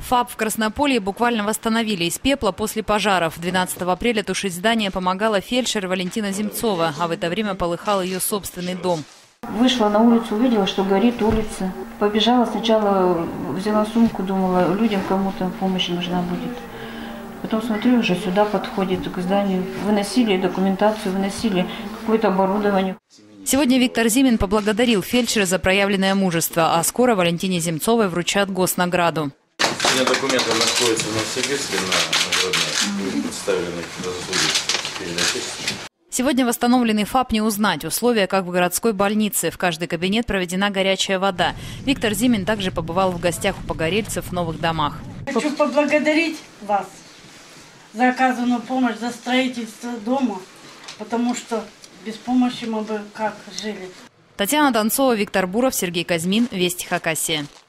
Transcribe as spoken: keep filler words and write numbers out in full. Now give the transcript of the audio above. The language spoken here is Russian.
ФАП в Краснополье буквально восстановили из пепла после пожаров. двенадцатого апреля тушить здание помогала фельдшер Валентина Земцова, а в это время полыхал ее собственный дом. Вышла на улицу, увидела, что горит улица. Побежала сначала, взяла сумку, думала, людям кому-то помощь нужна будет. Потом смотрю, уже сюда подходит к зданию. Выносили документацию, выносили какое-то оборудование. Сегодня Виктор Зимин поблагодарил фельдшера за проявленное мужество, а скоро Валентине Земцовой вручат госнаграду. Сегодня документы находятся в Новосибирске на наградные, представлены за заслуги перед Отечеством. Сегодня восстановленный ФАП не узнать. Условия, как в городской больнице. В каждый кабинет проведена горячая вода. Виктор Зимин также побывал в гостях у погорельцев в новых домах. Хочу поблагодарить вас за оказанную помощь, за строительство дома, потому что без помощи мы бы как жили. Татьяна Донцова, Виктор Буров, Сергей Казьмин. Вести Хакасия.